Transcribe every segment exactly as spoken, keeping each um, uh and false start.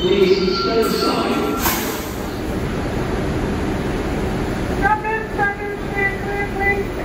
Please stay aside. Second, second, clear, clear, please.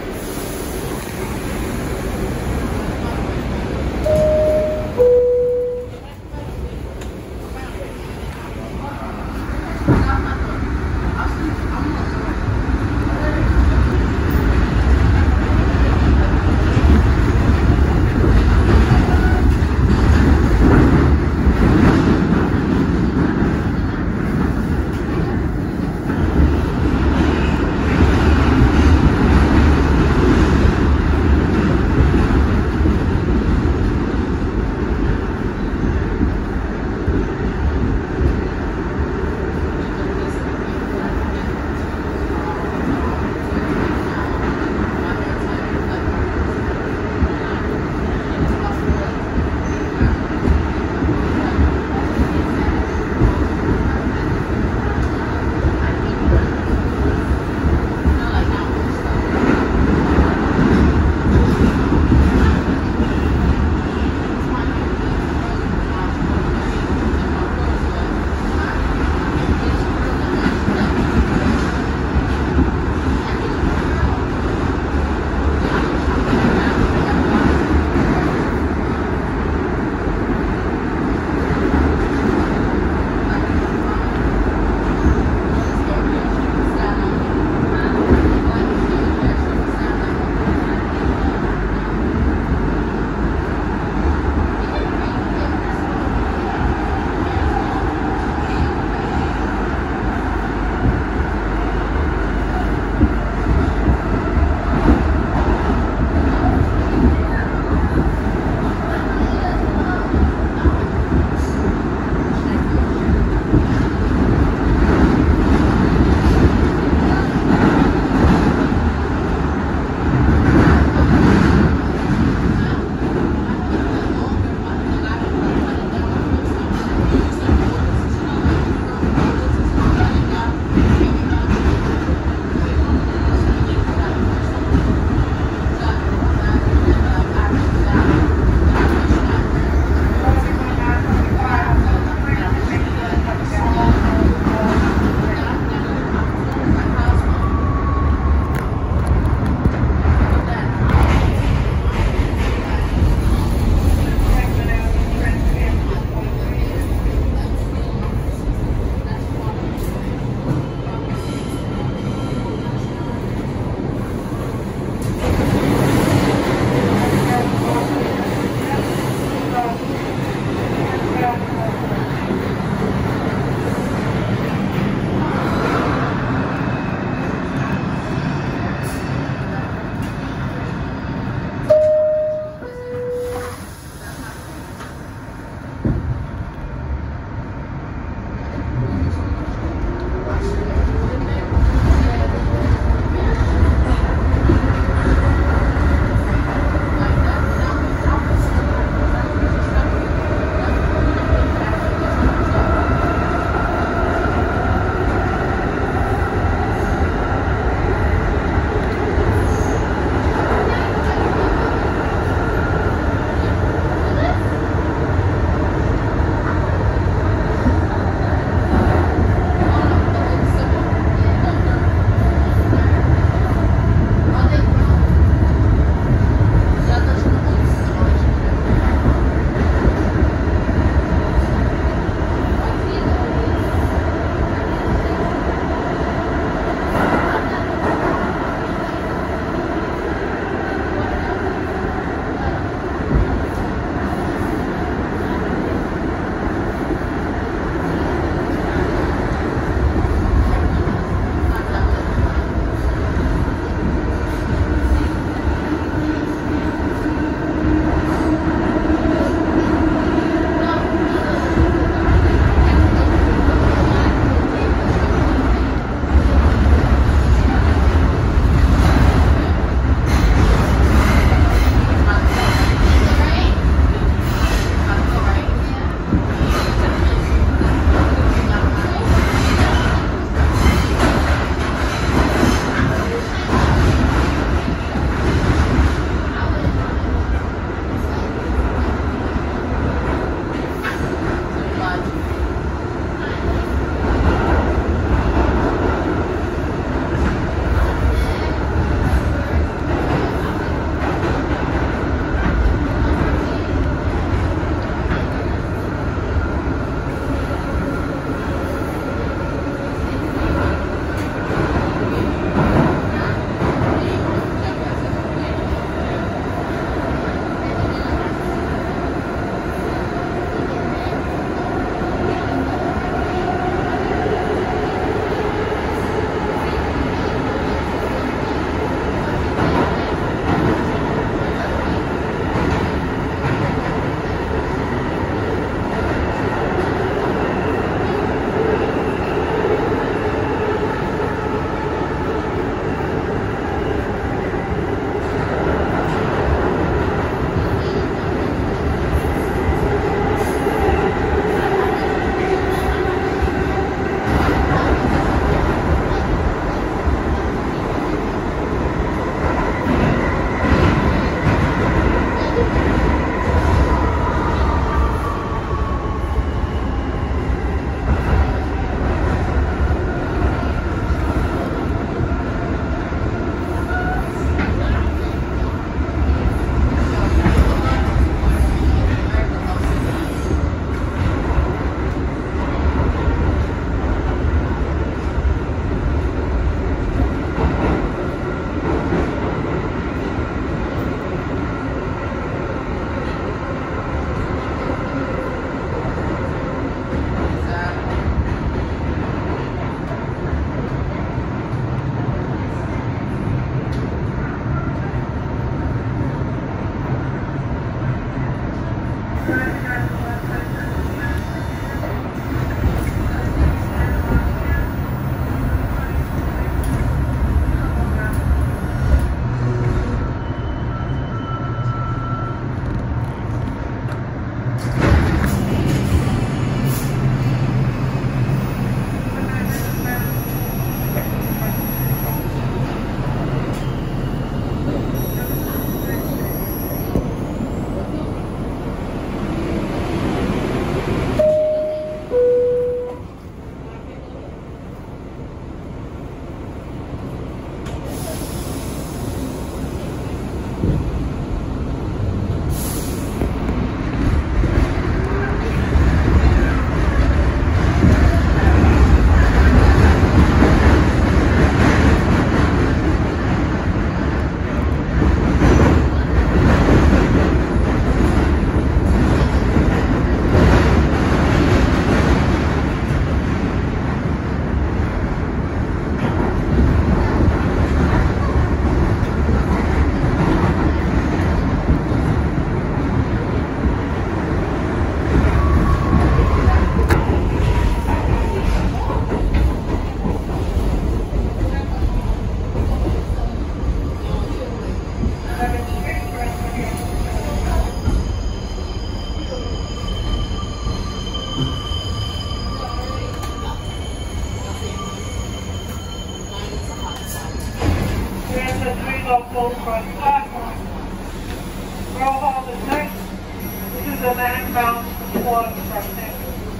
across the platform. Roll hall is next. This is a man-bound water crossing.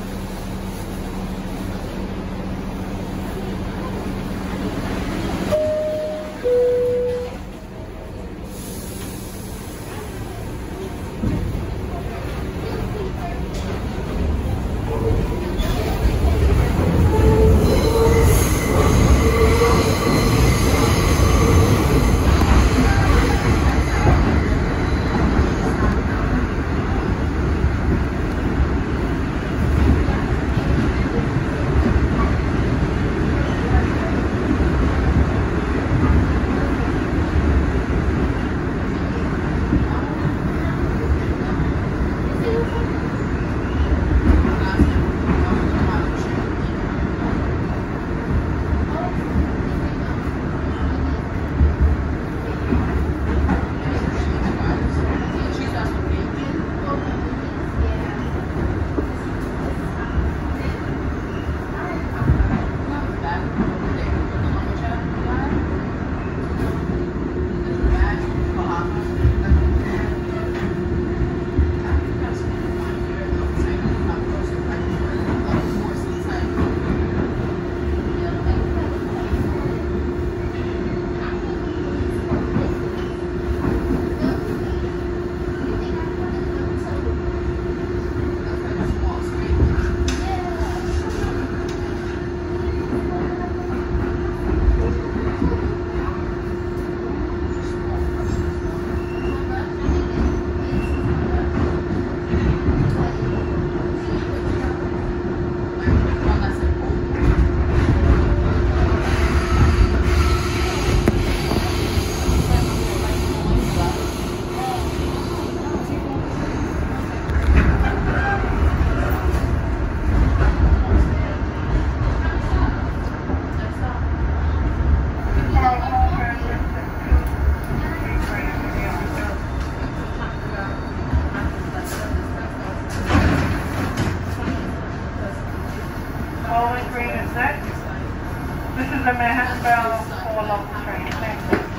the Manhattan four local train. Thank you.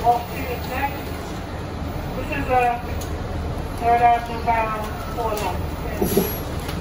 Wall Street is next. This is a third Avenue bound four lane.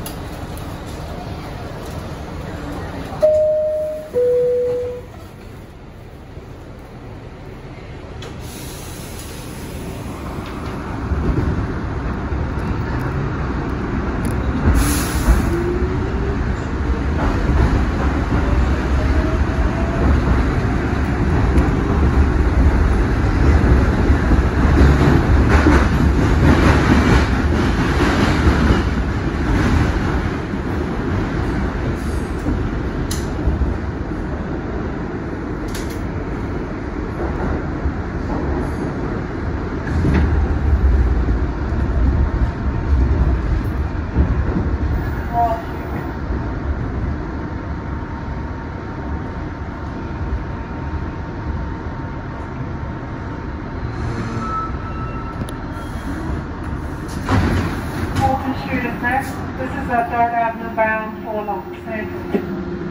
This is a third Avenue bound four lane.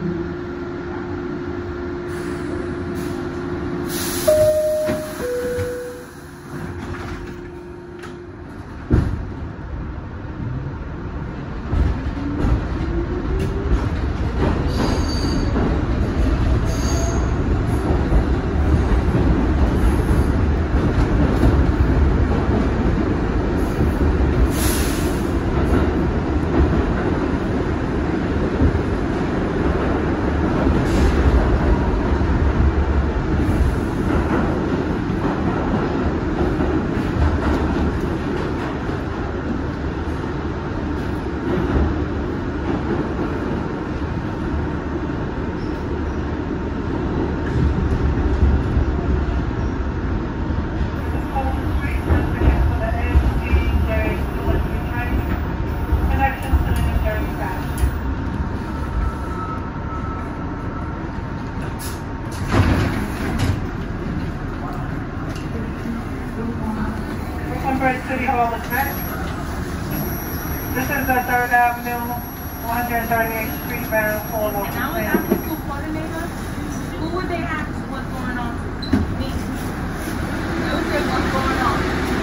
City Hall is next. This is the third Avenue, one thirty-eighth Street, bound four lane. And I was asking the school coordinator, who would they ask what's going on? Me. They would say what's going on.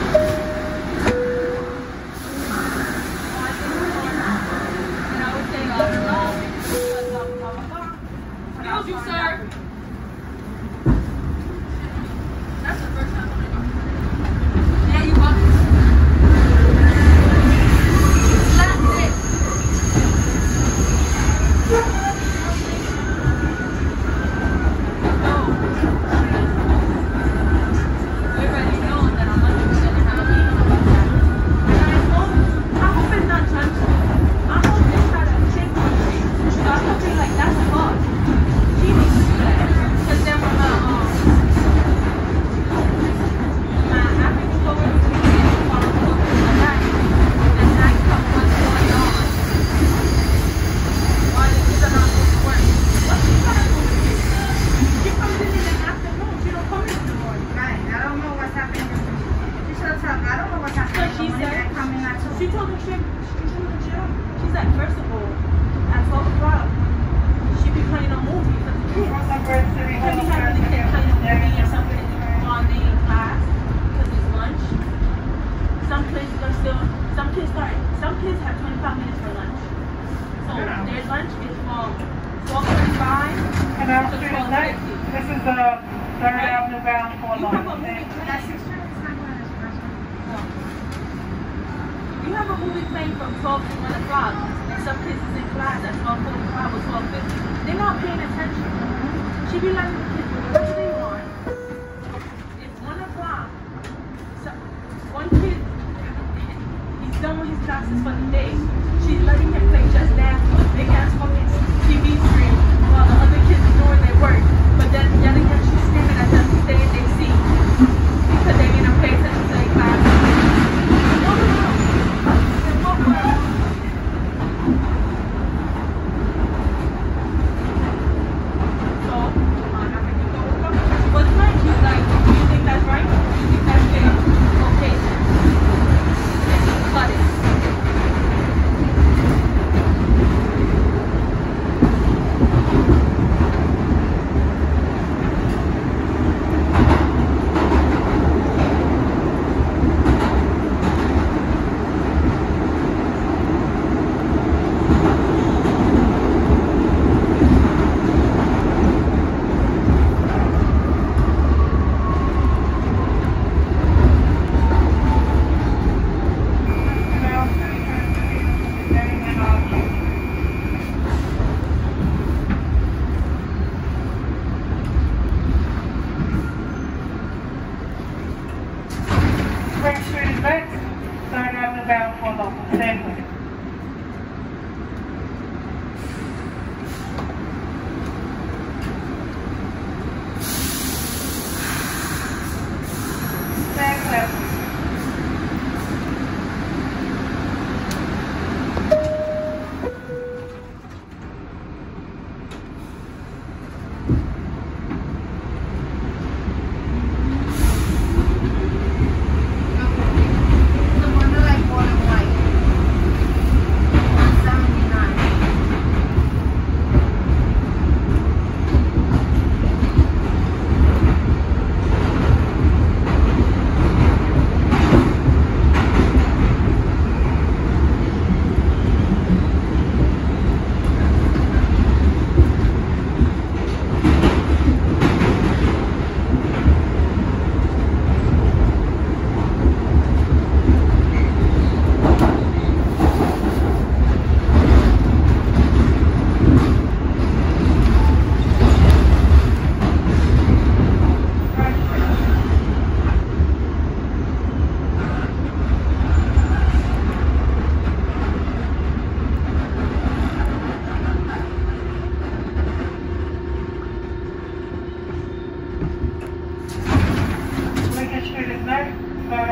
Oh, I think what's going on. And I would say, blah, blah, blah, blah, blah, blah. Excuse you, sir. That's the first time I'm going to go. Yeah, you walk.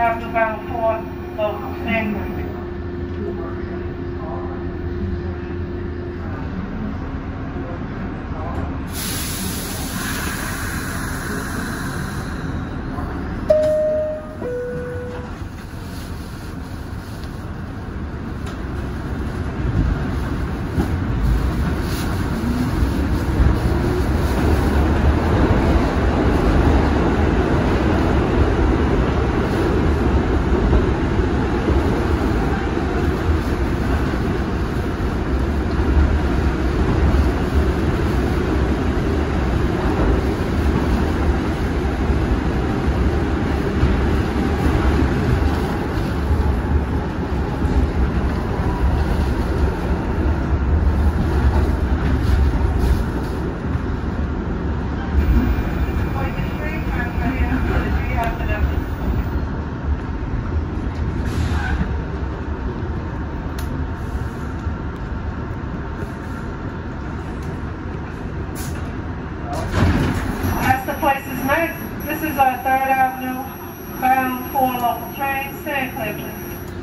Avenue bound for local standard. This is our third Avenue bound for local train. Stand clear, please.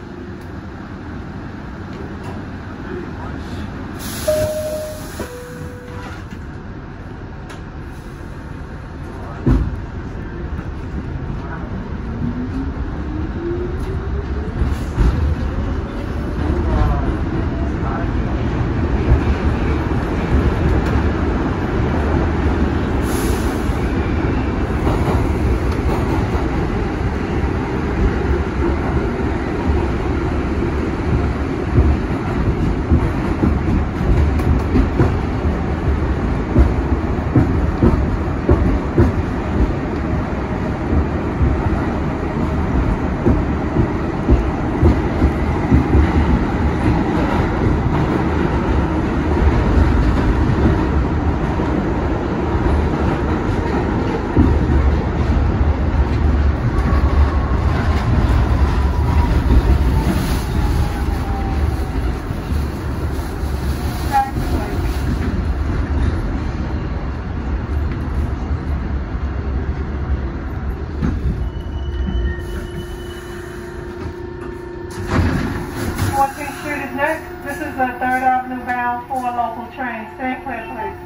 This is the third Avenue bound for local train. Stand clear, please.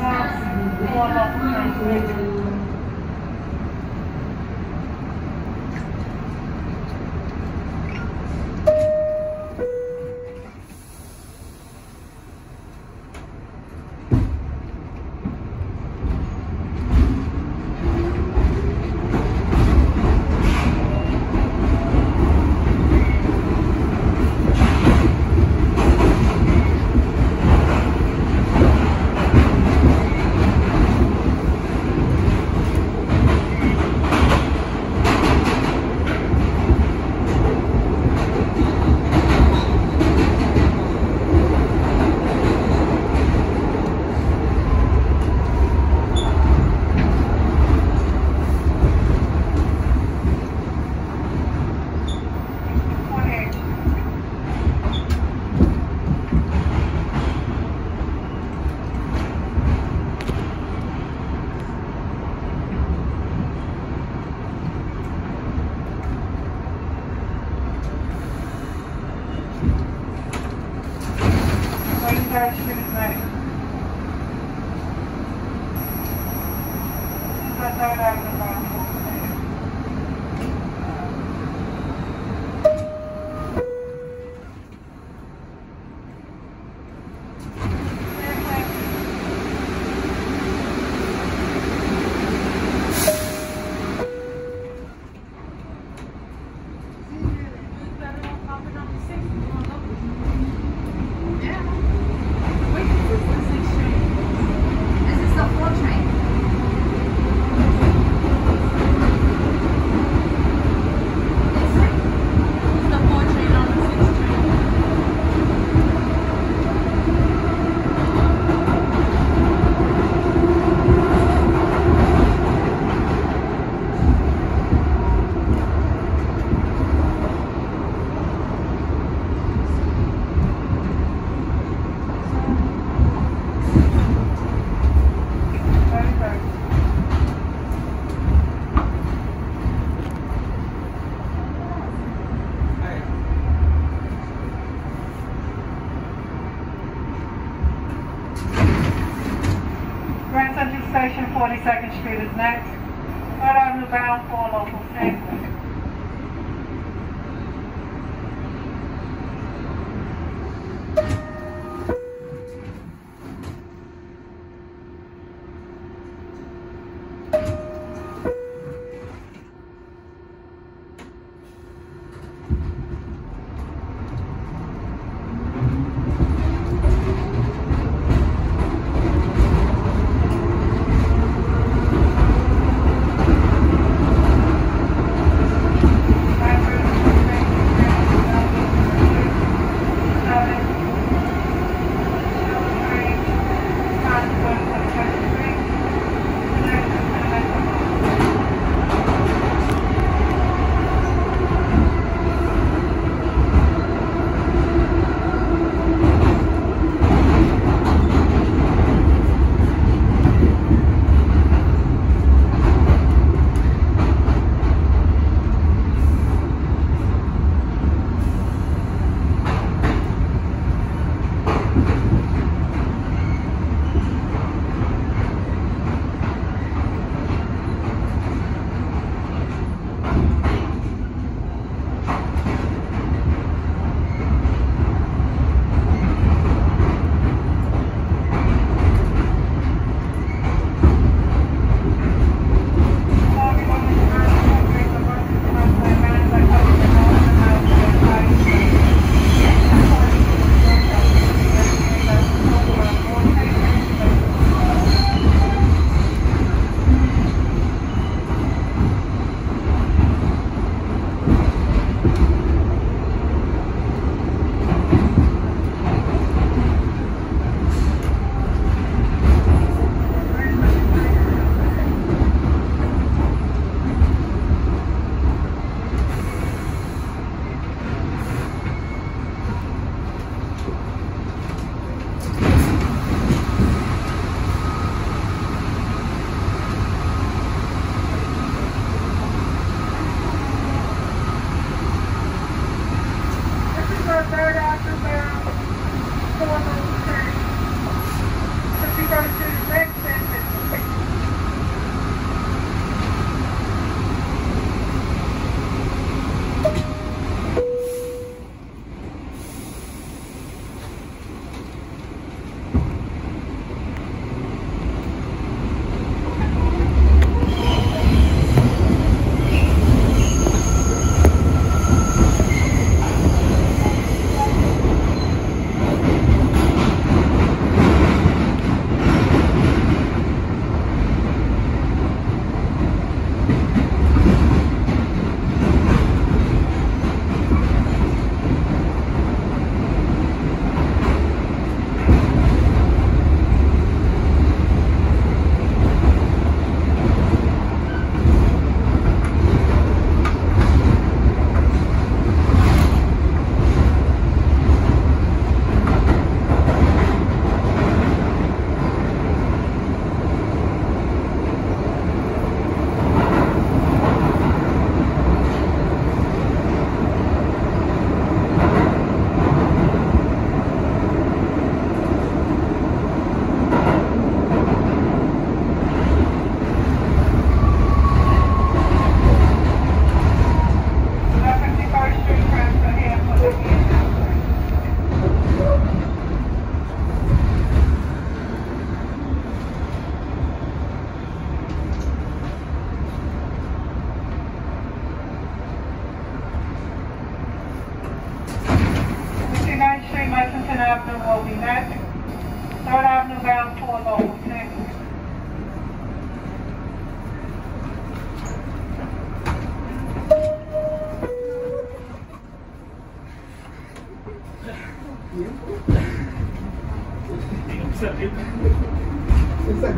bound for local transportation. Third Street is ready. Third Avenue bound for Station forty-second Street is next. Third Avenue bound for local safety.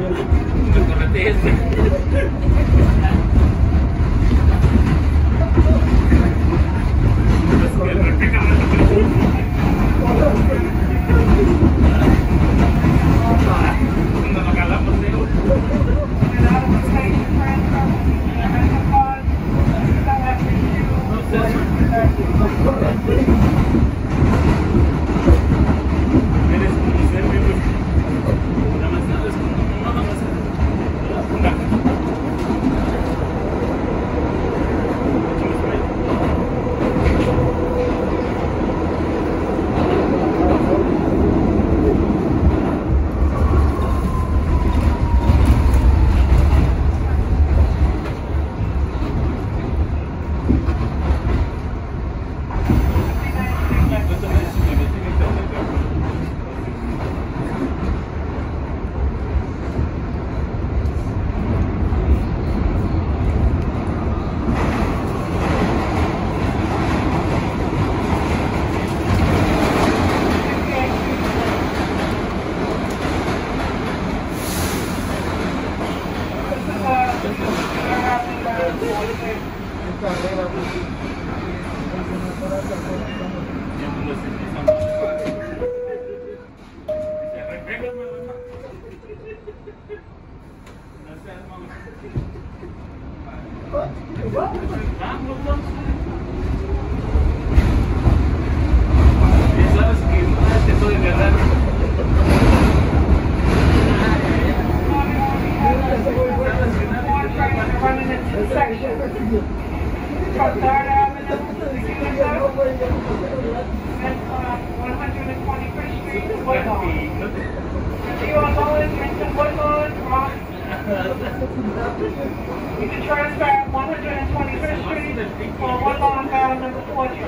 You can transfer at one twenty-fifth Street or Woodlawn bound number forty.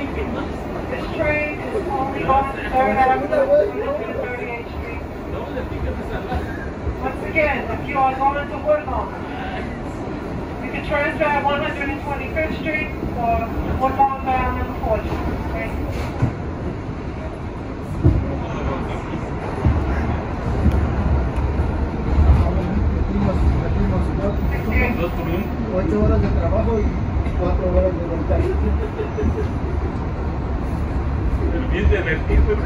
This train is only going to third Avenue and thirty-eighth Street. Once again, if you are going to Woodlawn, you can transfer at one twenty-fifth Street or Woodlawn bound number forty. Okay? Ocho horas de trabajo y cuatro horas de vuelta. Pero bien divertido.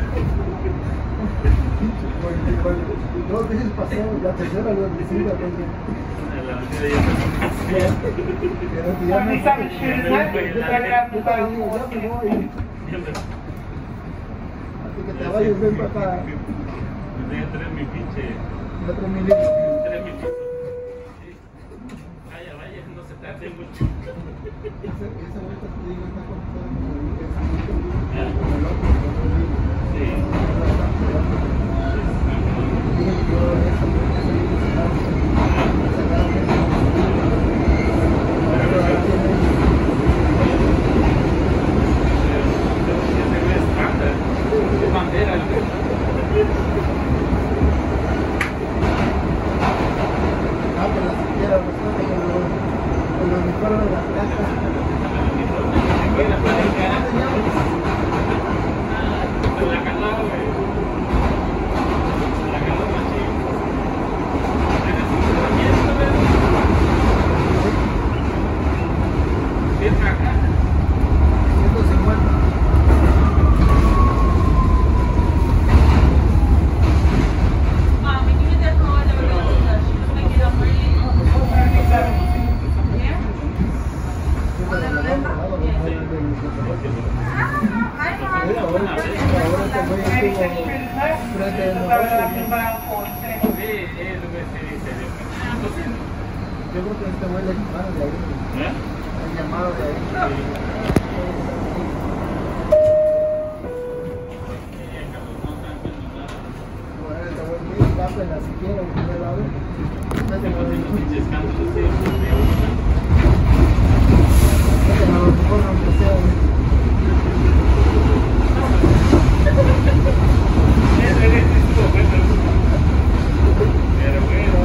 Dos veces pasó, la tercera lo visita. seventy-seventh Street is left, third Avenue bound forty. Así que te vayas bien para acá. Me voy a traer mi pinche. Otro milímetro. Traer mi pinche. Vaya, vaya, no se tarde mucho. Esa vuelta te digo está con todo. Yo creo que este güey le llamaron de ahí. ¿Eh? Le llamaron de ahí. Bueno, este güey me escapa en la siquiera, en el lado. Este güey me pinche escándalo, sí. Este no lo mejor no me sea, güey. Eso es esto, pero bueno,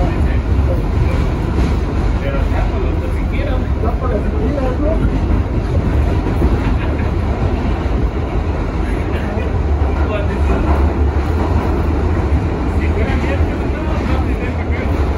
pero tápalo siquiera. Tápalo siquiera, ¿no? Si fuera miércoles, no, no tendría que ver.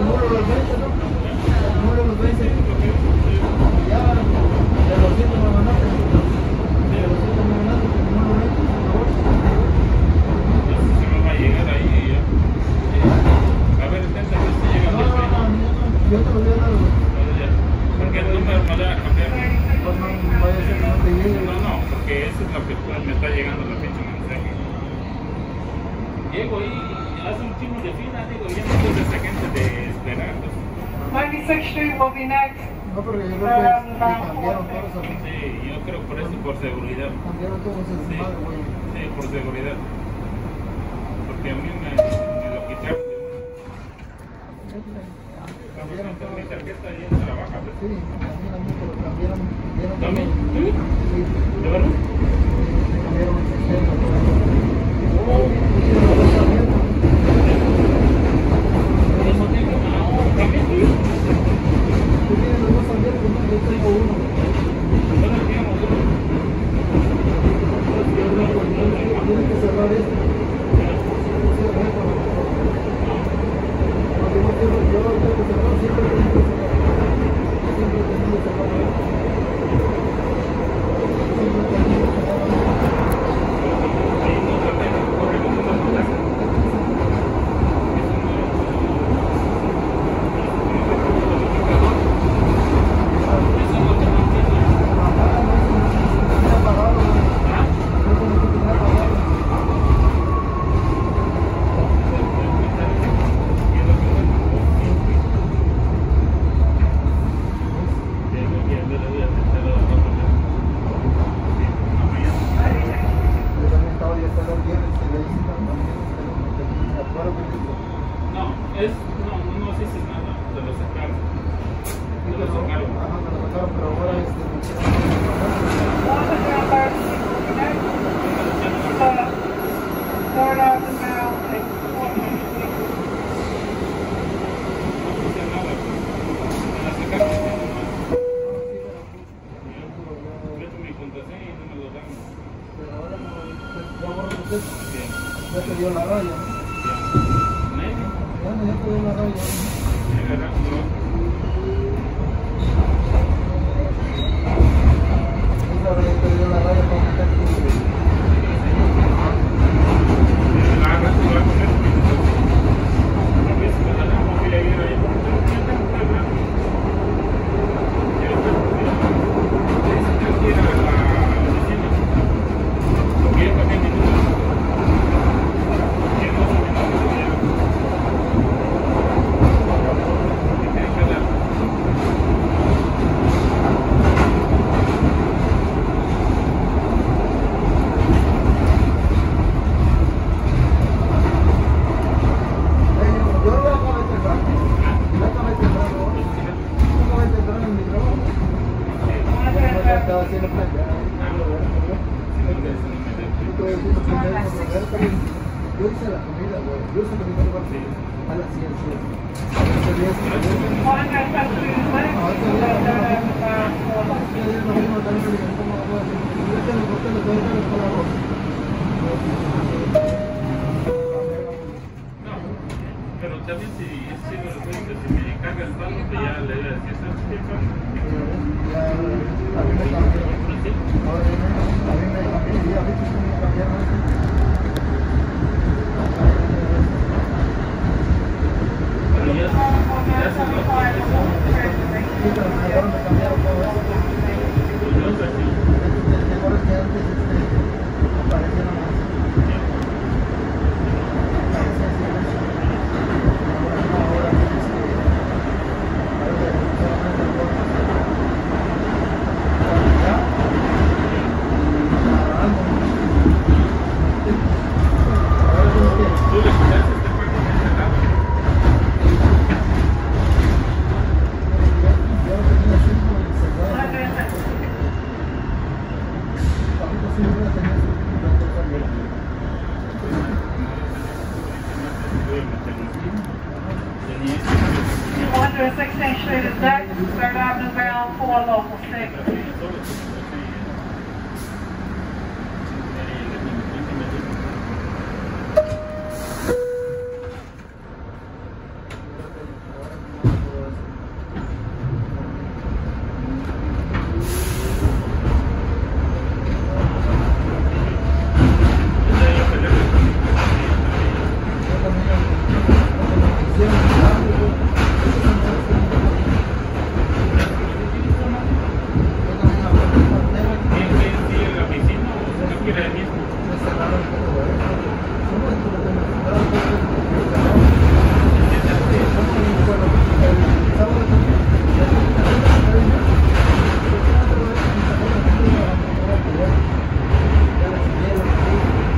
muro los vence, ¿no? El muro los vence. Ya, de los cientos me mandaste. De los cientos me mandaste, el muro lo vence, por favor. No sé si me va a llegar ahí ya. A ver, intenta ver si llega. No, no, no, yo te lo voy a dar. Porque el número me lo va a cambiar. Pues no vaya a ser que no te llegue. No, no, porque eso es lo que me está llegando la fecha mensaje. Llego ahí, hace un chingo de fila, digo, ya no tengo esa gente de esperar. Pues. ninety-sixth Street will be next. No, porque yo creo que cambiaron todos esos. Sí, yo creo por eso, por seguridad. Cambiaron todos esos Sí, madres, güey. sí, por seguridad. Porque a mí me, me lo quitaron de una. Cambiaron Con mi todo. tarjeta ahí en trabaja, ¿ves? Sí, también a mí, pero cambiaron. cambiaron ¿También? todo. ¿Sí? Sí. ¿De verdad? Cambiaron el sistema. Oh. Eso tengo una también, ¿sí? Tú tienes los dos abiertos, ¿no? Yo tengo uno. Ahora tenemos uno. Tienes que cerrar este. Cierra esto. Porque yo tengo, yo tengo que cerrar, siempre tengo que cerrar. Siempre he tenido que cerrar. Siempre he tenido que cerrar. Ahí no tratemos, corremos una montaña. Eso no te mantiene. Ajá, no, no, no, no, apagado, güey. ¿Ah? No como que tenía apagado. Yo también estaba ya hasta el viernes y le hice también, pero me quedé de acuerdo con eso. No, es, no, no nos dices nada, te lo sacaron. Sí, Te lo pero, sacaron. ajá, me lo sacaron, pero ahora este, me quieren one hundred thirty-six will be next. Uh, Third Avenue Mall, take fourteenth Street. No puse nada, me la sacaron. Meto mi contraseña y no me lo dan. pero ahora como pues, ya borro los textos, Bien, ya te dio la raya, ¿no? bien. Maybe. Bueno, ya te dio la raya. Ya agarrando. Esa raya te dio la raya para meter tu... La agarras y lo vas a poner. A veces me la dan, voy a ir ahí. Ya tengo que hablar. Ya está. Dice que aquí era la oficina. Porque yo también mi número. Que no se me da. Me tienen que dar. Yo ya acabé de entrar. Ya acabé de entrar, ¿no? Ya acabé de entrar en mi trabajo. Como ya estaba haciendo frente a... Yo hice la comida, güey. Yo hice la comida, güey. A la ciencia. one hundred seventy-two is next. Uh, Third Avenue Mall, fourteenth Street. No, pero también si si me lo cuento, si me carga el palo, pues ya le voy a decir, ¿sabes qué pasa? A mí me cambió. ¿Sí? A mí me cambió. Y a veces me cambiaron eso. Pero ya, ya se lo Sí, pero me acabaron de cambiar todo eso. yo sé que Mejor es que antes este, aparecía nada más. Aparecía así, ahora no, ahora es que ahora solamente el voto. Ya, agarrando. Ahora es que tú le quitas este parte de este lado. yo lo tenía cinco y se fue. one hundred seventy-two. Ahorita sí voy a tener cinco y también. one hundred sixteenth Street is next. Third Avenue Mall, four local six. pusieron el cambio, güey. ¿Quién quién sigue en la oficina o no quiere el mismo? Me cerraron todo, güey. ¿Cómo es que lo tengo? Claro, pues, me cerraron. Sí, ¿cómo? Bueno, el sábado también. Ya se me cerraron. Ya la siguieron, sí.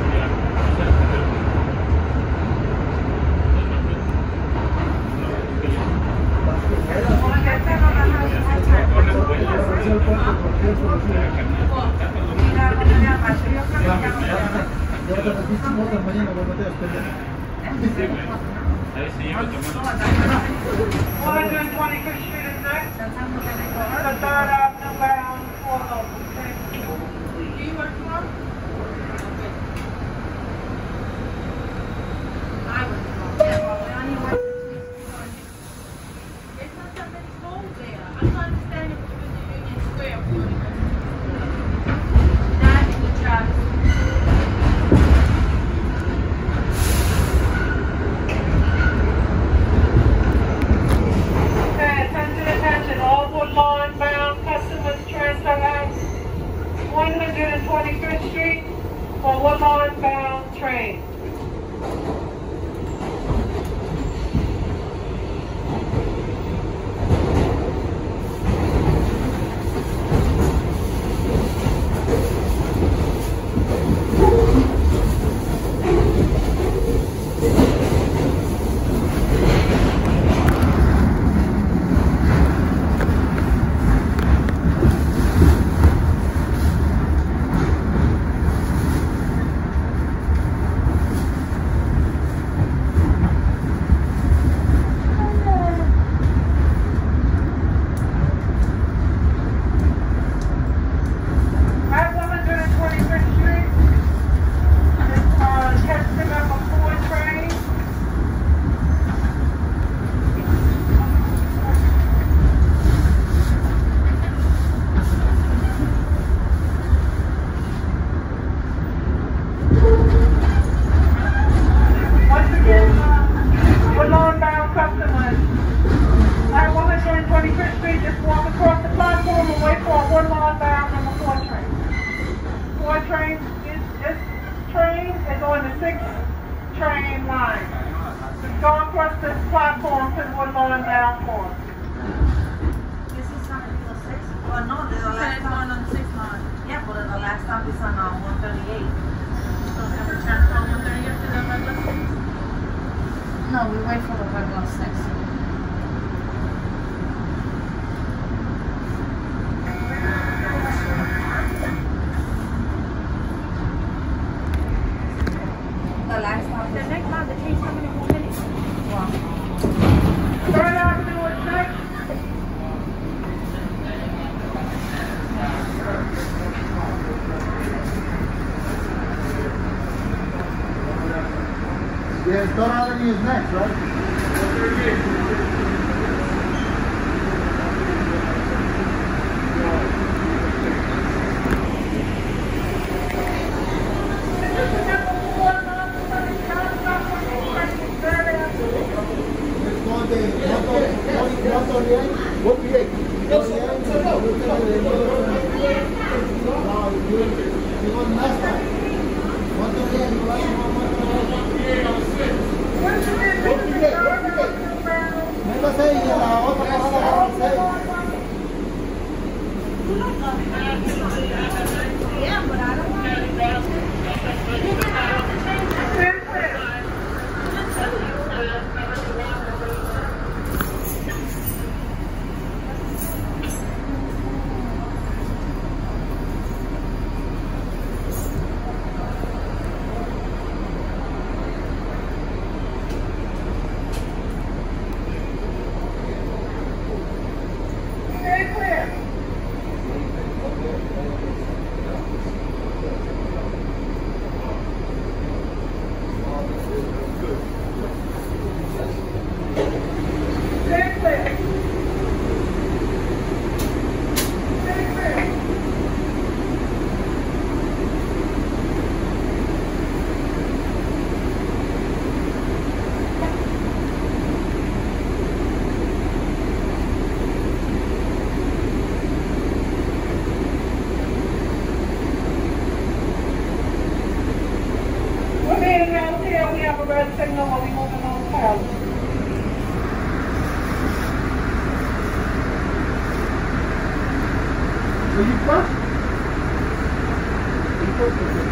Ya te repito otra mañana cuando te despegues. Ahí se lleva tomando. one twenty-fifth Street is next. The third Avenue bound for local. Do you work tomorrow? I work tomorrow. Yeah, well, I only work this week. There's not that many schools there. I don't understand if it's in Union Square. That's the traffic. Okay, attention, attention, all Woodlawn bound customers transfer out one twenty-fifth Street for Woodlawn bound train. Yeah, Third Avenue is next, right? It's called the one thirty-eight. one thirty-eight. No, you you go last time. one thirty-eight, you go last time. Métase y a la otra parada a las seis. Yeah, but I don't want Woodlawn will be moving momentarily. Will you first? You first, okay.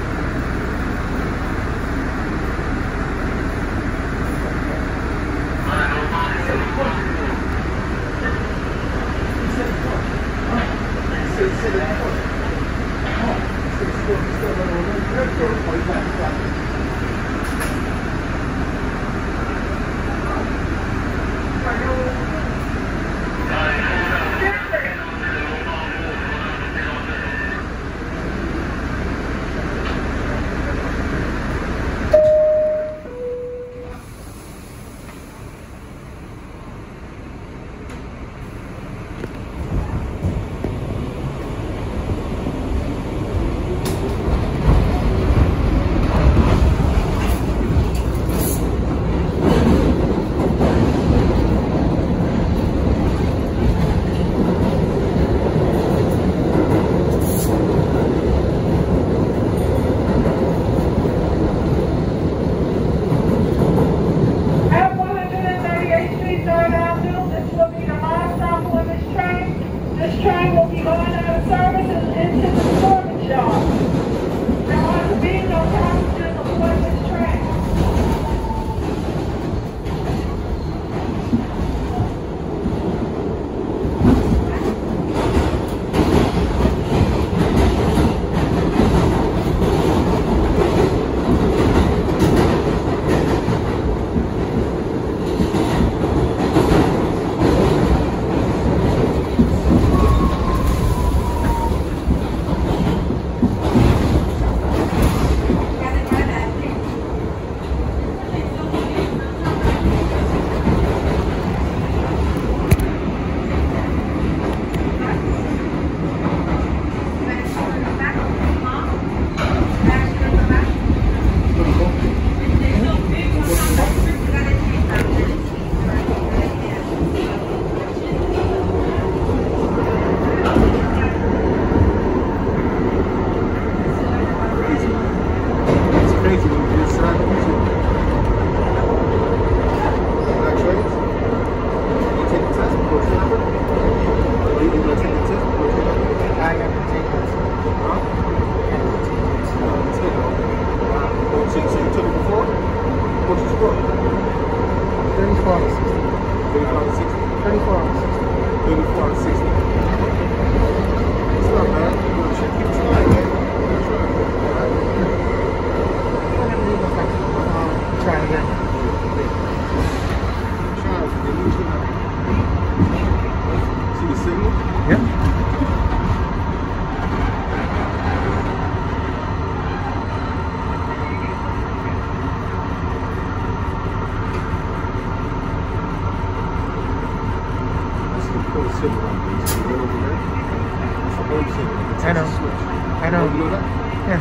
I know. I know. You know that? Yeah.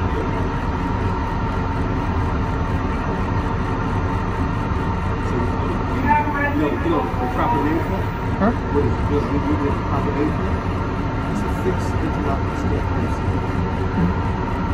You know, you know the proper name for it? Huh? What is it? You know, you know the proper name for it? It's a fixed interlocking step.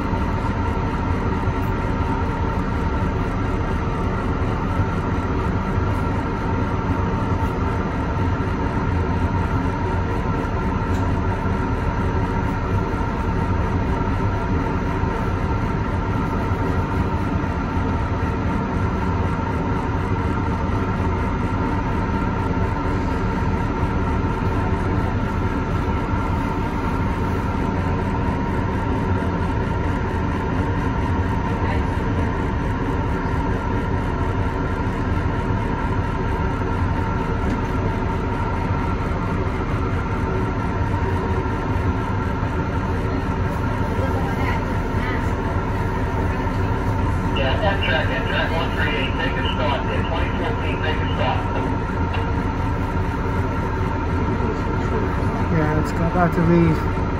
Yeah, it's about to leave.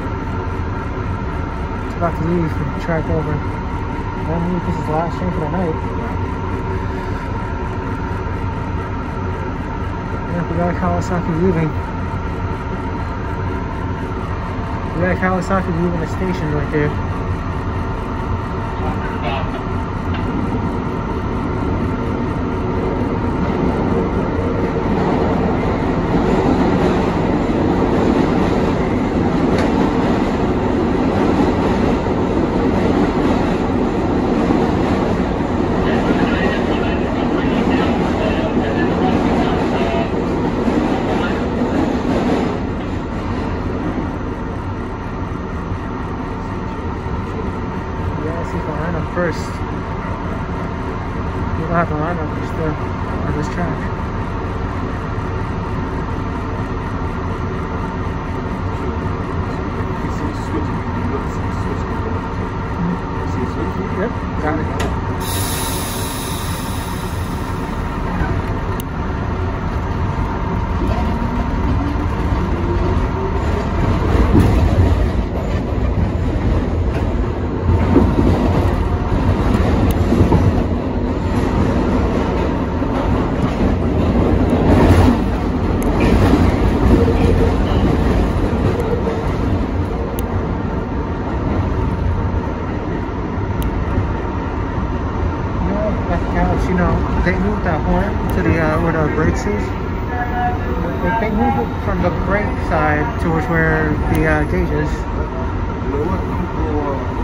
It's about to leave from track over. I don't know if this is the last train for the night. Yeah, we got Kawasaki leaving. We got Kawasaki leaving the station right there. just the of this track. Yep, got it. You know, they moved that horn to the uh, where the brakes is. They, they moved it from the brake side towards where the uh, gauge is. You know what? I'm going